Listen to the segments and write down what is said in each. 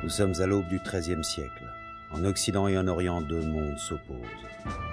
Nous sommes à l'aube du XIIIe siècle. En Occident et en Orient, deux mondes s'opposent.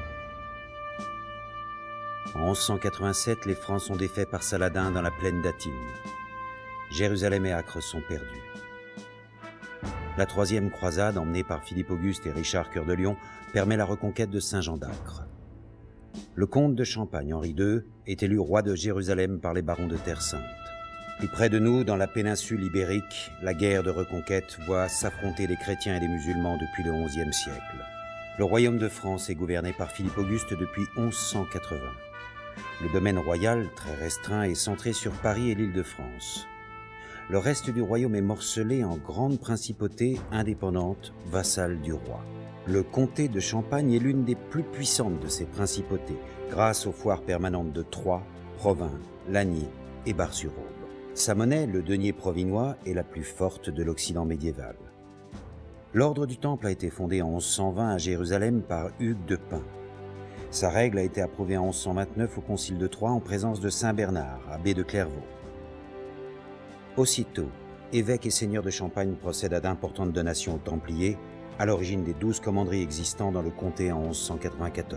En 1187, les Francs sont défaits par Saladin dans la plaine d'Athine. Jérusalem et Acre sont perdus. La troisième croisade, emmenée par Philippe Auguste et Richard Cœur de Lion, permet la reconquête de Saint-Jean d'Acre. Le comte de Champagne, Henri II, est élu roi de Jérusalem par les barons de Terre Sainte. Plus près de nous, dans la péninsule ibérique, la guerre de reconquête voit s'affronter les chrétiens et les musulmans depuis le XIe siècle. Le royaume de France est gouverné par Philippe Auguste depuis 1180. Le domaine royal, très restreint, est centré sur Paris et l'Île-de-France. Le reste du royaume est morcelé en grandes principautés indépendantes, vassales du roi. Le comté de Champagne est l'une des plus puissantes de ces principautés, grâce aux foires permanentes de Troyes, Provins, Lagny et Bar-sur-Aube. Sa monnaie, le denier provinois, est la plus forte de l'Occident médiéval. L'ordre du Temple a été fondé en 1120 à Jérusalem par Hugues de Pint. Sa règle a été approuvée en 1129 au Concile de Troyes en présence de Saint Bernard, abbé de Clairvaux. Aussitôt, évêques et seigneurs de Champagne procèdent à d'importantes donations aux Templiers, à l'origine des 12 commanderies existant dans le comté en 1194.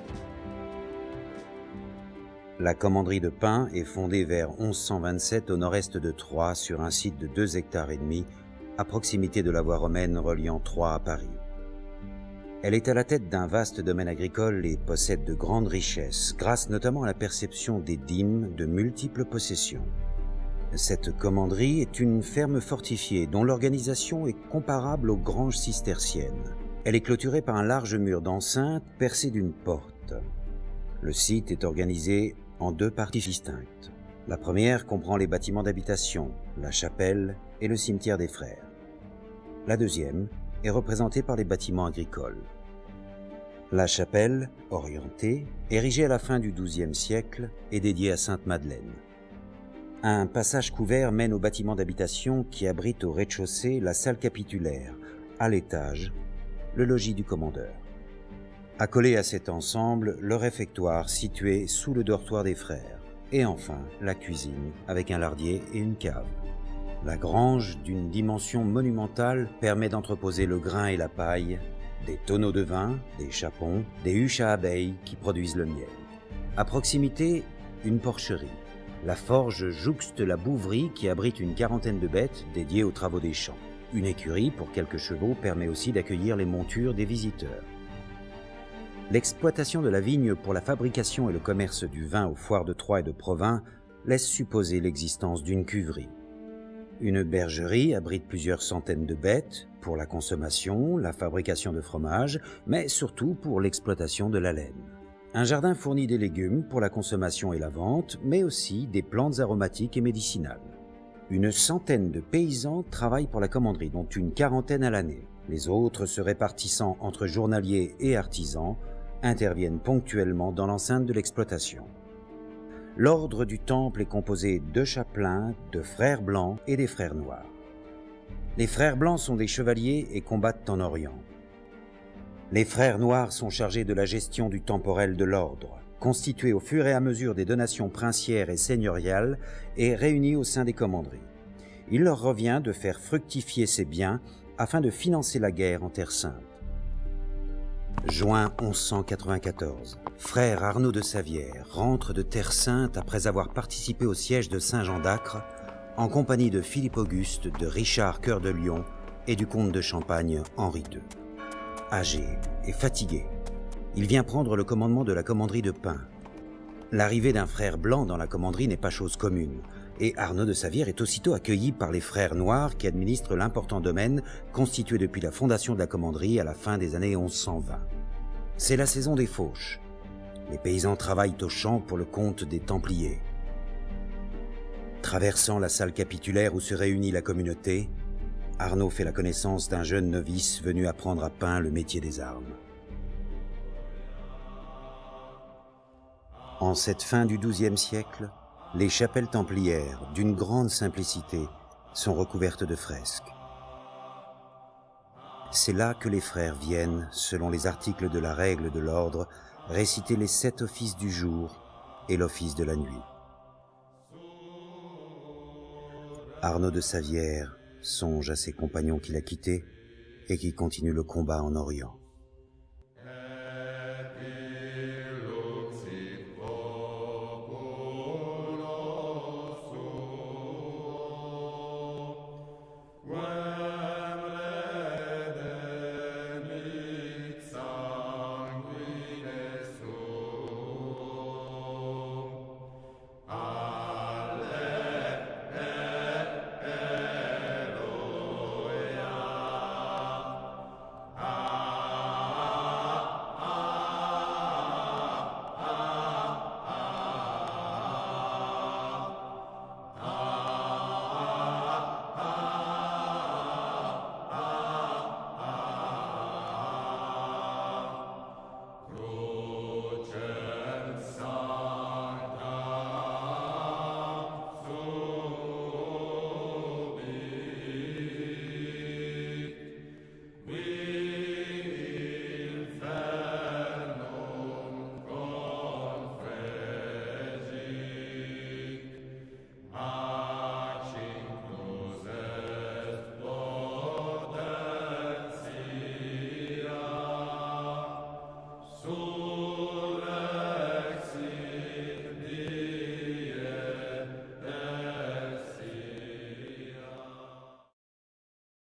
La commanderie de Pint est fondée vers 1127 au nord-est de Troyes sur un site de 2,5 hectares, à proximité de la voie romaine reliant Troyes à Paris. Elle est à la tête d'un vaste domaine agricole et possède de grandes richesses, grâce notamment à la perception des dîmes de multiples possessions. Cette commanderie est une ferme fortifiée dont l'organisation est comparable aux granges cisterciennes. Elle est clôturée par un large mur d'enceinte percé d'une porte. Le site est organisé en deux parties distinctes. La première comprend les bâtiments d'habitation, la chapelle et le cimetière des frères. La deuxième est représentée par les bâtiments agricoles. La chapelle, orientée, érigée à la fin du XIIe siècle, est dédiée à Sainte-Madeleine. Un passage couvert mène au bâtiment d'habitation qui abrite au rez-de-chaussée la salle capitulaire, à l'étage, le logis du commandeur. Accolé à cet ensemble, le réfectoire situé sous le dortoir des frères, et enfin la cuisine avec un lardier et une cave. La grange, d'une dimension monumentale, permet d'entreposer le grain et la paille, des tonneaux de vin, des chapons, des huches à abeilles qui produisent le miel. À proximité, une porcherie. La forge jouxte la bouverie qui abrite une quarantaine de bêtes dédiées aux travaux des champs. Une écurie pour quelques chevaux permet aussi d'accueillir les montures des visiteurs. L'exploitation de la vigne pour la fabrication et le commerce du vin aux foires de Troyes et de Provins laisse supposer l'existence d'une cuverie. Une bergerie abrite plusieurs centaines de bêtes pour la consommation, la fabrication de fromage, mais surtout pour l'exploitation de la laine. Un jardin fournit des légumes pour la consommation et la vente, mais aussi des plantes aromatiques et médicinales. Une centaine de paysans travaillent pour la commanderie, dont une quarantaine à l'année. Les autres, se répartissant entre journaliers et artisans, interviennent ponctuellement dans l'enceinte de l'exploitation. L'ordre du Temple est composé de chapelains, de frères blancs et des frères noirs. Les frères blancs sont des chevaliers et combattent en Orient. Les frères noirs sont chargés de la gestion du temporel de l'ordre, constitué au fur et à mesure des donations princières et seigneuriales et réunis au sein des commanderies. Il leur revient de faire fructifier ces biens afin de financer la guerre en Terre Sainte. Juin 1194. Frère Arnaud de Savière rentre de Terre Sainte après avoir participé au siège de Saint-Jean d'Acre en compagnie de Philippe Auguste, de Richard Cœur de Lion et du comte de Champagne Henri II. Âgé et fatigué, il vient prendre le commandement de la commanderie de Pint. L'arrivée d'un frère blanc dans la commanderie n'est pas chose commune, et Arnaud de Savière est aussitôt accueilli par les frères noirs qui administrent l'important domaine constitué depuis la fondation de la commanderie à la fin des années 1120. C'est la saison des fauches. Les paysans travaillent aux champs pour le compte des Templiers. Traversant la salle capitulaire où se réunit la communauté, Arnaud fait la connaissance d'un jeune novice venu apprendre à Pint le métier des armes. En cette fin du XIIe siècle, les chapelles templières, d'une grande simplicité, sont recouvertes de fresques. C'est là que les frères viennent, selon les articles de la règle de l'ordre, réciter les 7 offices du jour et l'office de la nuit. Arnaud de Savière songe à ses compagnons qu'il a quittés et qui continuent le combat en Orient.